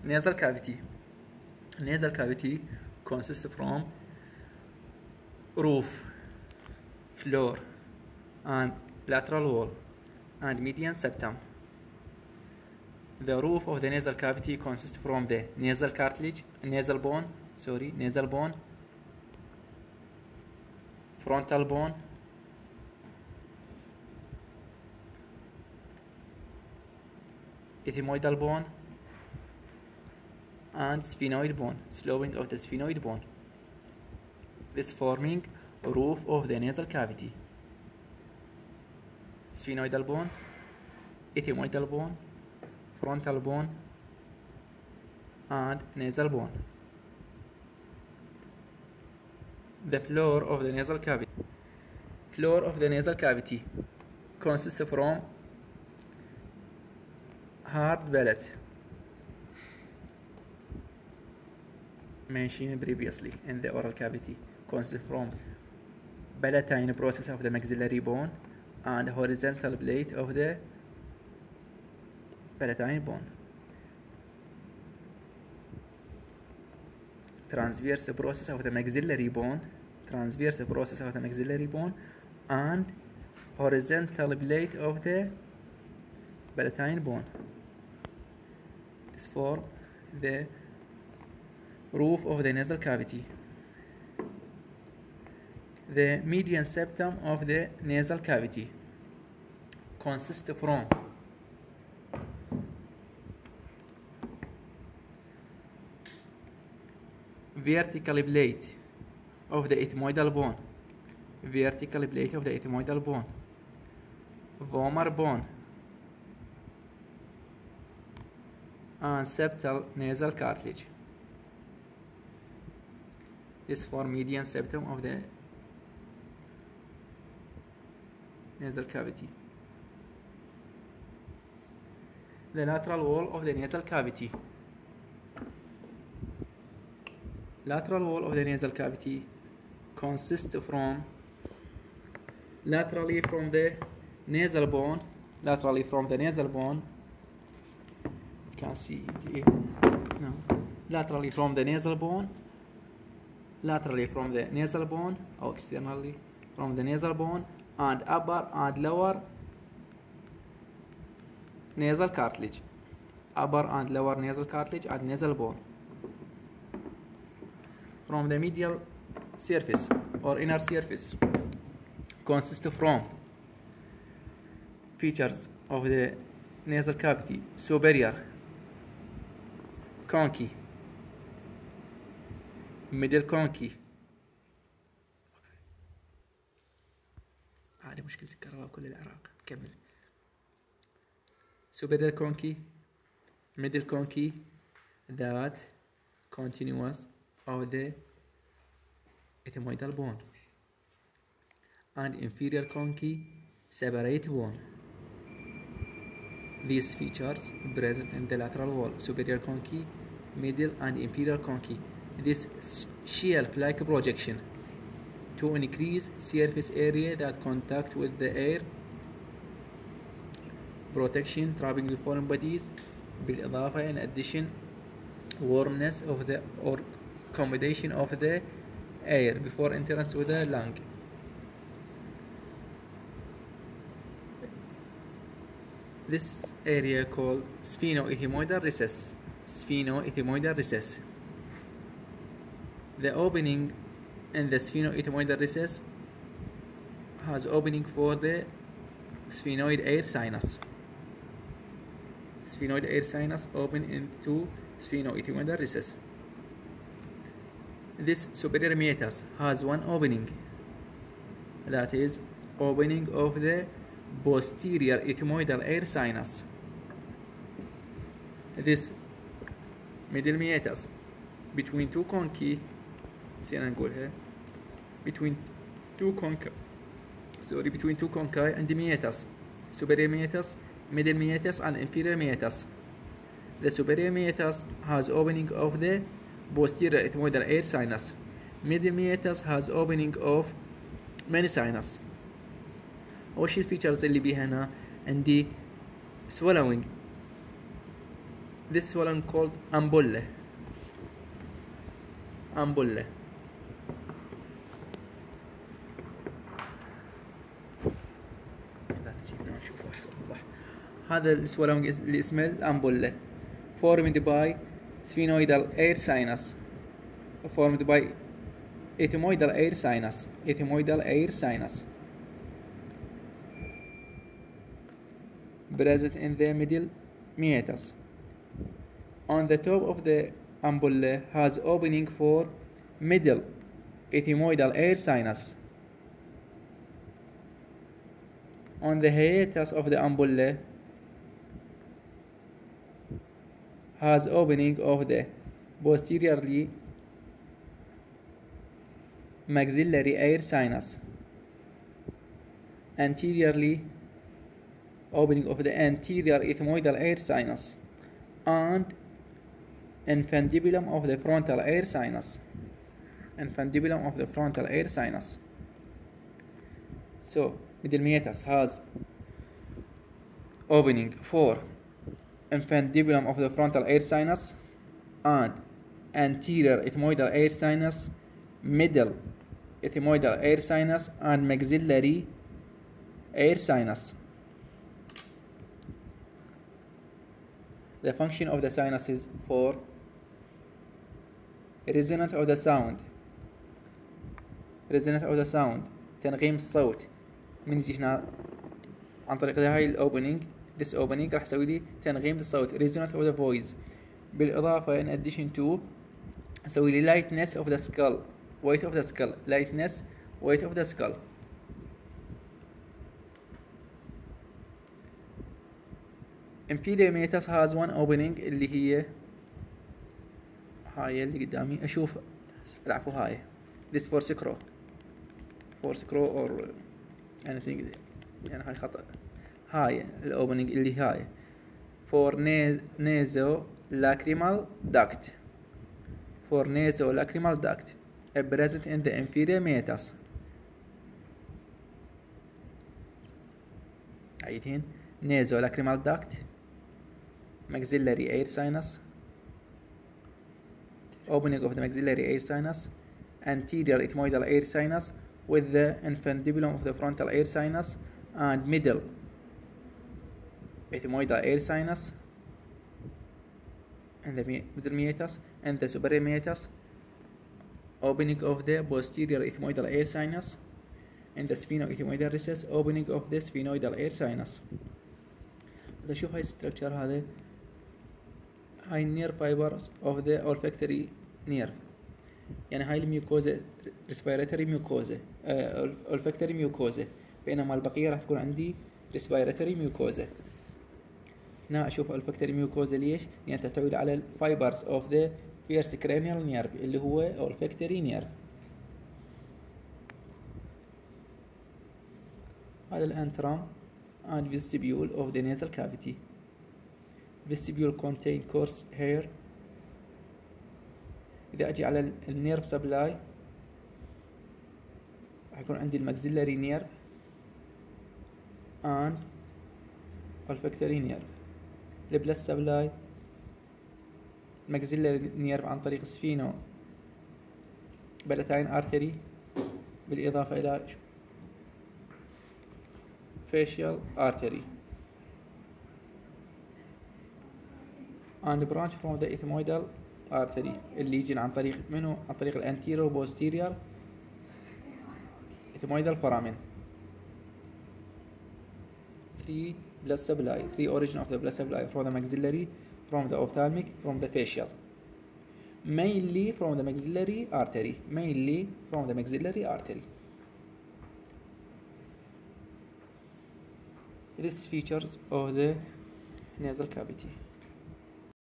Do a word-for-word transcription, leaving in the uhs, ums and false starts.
nasal cavity. Nasal cavity consists from roof, floor, and lateral wall, and median septum. The roof of the nasal cavity consists from the nasal cartilage, nasal bone, sorry, nasal bone, frontal bone, ethmoidal bone, and sphenoid bone, sloping of the sphenoid bone. This forming roof of the nasal cavity. Sphenoidal bone, ethmoidal bone, frontal bone, and nasal bone. The floor of the nasal cavity. Floor of the nasal cavity consists from hard palate, mentioned previously in the oral cavity, consists from palatine process of the maxillary bone and horizontal plate of the palatine bone. Transverse process of the maxillary bone, transverse process of the maxillary bone, and horizontal plate of the palatine bone. This form the roof of the nasal cavity. The median septum of the nasal cavity consists from vertical plate of the ethmoidal bone, vertical plate of the ethmoidal bone, vomer bone, and septal nasal cartilage. This form median septum of the nasal cavity. The lateral wall of the nasal cavity. Lateral wall of the nasal cavity consists from laterally from the nasal bone, laterally from the nasal bone. You can see it here. No. Laterally from the nasal bone, laterally from the nasal bone, or externally from the nasal bone, and upper and lower nasal cartilage, upper and lower nasal cartilage and nasal bone. From the medial surface or inner surface consists from features of the nasal cavity: superior conchi, middle conchi. هذه مشكلة الكهرباء بكل العراق. كمل. Superior conchi, middle conchi, that continuous of the ethmoidal bone, and inferior conchi, separate bone. These features present in the lateral wall: superior conchi, middle and inferior conchi. This shelf-like projection to increase surface area that contact with the air, protection, trapping the foreign bodies, بالإضافة in addition warmness of the or accommodation of the air before entrance to the lung. This area called sphenoethmoidal recess. Sphenoethmoidal recess. The opening in the sphenoethmoidal recess has opening for the sphenoid air sinus. Sphenoid air sinus open into sphenoethmoidal recess. This superior meatus has one opening, that is opening of the posterior ethmoidal air sinus. This middle meatus between two conchi, نسينا نقولها, between two conchi, sorry, between two conchi and the meatus, superior meatus, middle meatus, and inferior meatus. The superior meatus has opening of the posterior ethmoidal air sinus. Middle meatus has opening of many sinus. وش الفيتشرز اللي بيها هنا؟ عندي swallowing. this swelling called ampulla. ampulla. هذا السوالونج اللي اسمه الامبولا formed by sphenoidal air sinus formed by ethmoidal air sinus ethmoidal air sinus present in the middle meatus. On the top of the ampulla has opening for middle ethmoidal air sinus. On the hiatus of the ampulla has opening of the posteriorly maxillary air sinus. Anteriorly opening of the anterior ethmoidal air sinus and infundibulum of the frontal air sinus. Infundibulum of the frontal air sinus. So middle meatus has opening for infundibulum of the frontal air sinus and anterior ethmoidal air sinus, middle ethmoidal air sinus and maxillary air sinus. The function of the sinus is for resonance of the sound resonance of the sound تنغيم الصوت. من يجي هنا عن طريق هاي الاوبننج this opening راح اسوي لي تنغيم الصوت resonance of the voice. بالاضافه in addition to اسوي لي lightness of the skull weight of the skull lightness weight of the skull. inferior meatus has one opening اللي هي هاي اللي قدامي اشوف العفو هاي this for sacro for sacro or anything يعني هاي خطأ. هاي الاوبننج اللي هاي for nasolacrimal duct for nasolacrimal duct present in the inferior meatus. عيدين nasolacrimal duct maxillary air sinus opening of the maxillary air sinus anterior ethmoidal air sinus with the infundibulum of the frontal air sinus and middle ethmoidal air sinus and the middle meatus and the superior meatus opening of the posterior ethmoidal air sinus and the sphenoethmoidal recess opening of the sphenoidal air sinus. هذا شوف هاي الستركتشر هذا هاي النير فايبرز اوف ذا olfactory nerve يعني هاي الميوكوزا respiratory mucosa uh, olfactory mucosa بينما البقية راح تكون عندي respiratory mucosa. هنا أشوف olfactory mucosa ليش؟ لأن تعتمد على fibers of the first cranial nerve اللي هو olfactory nerve. هذا الانترام and vestibule of the nasal cavity. vestibule contain coarse hair. إذا أجي على النيرف سبلاي راح يكون عندي الماكسيلاري نيرف and olfactory nerve. البلس سبلاي الماكسيلاري نيرف عن طريق سفينو بلاتاين ارتري بالإضافة إلى facial artery and branch from the ethmoidal artery اللي يجي عن طريق منه عن طريق الانتيرو posterior ethmoidal foramen. three blood supply three origin of the blood supply from the maxillary from the ophthalmic from the facial mainly from the maxillary artery mainly from the maxillary artery. These features of the nasal cavity.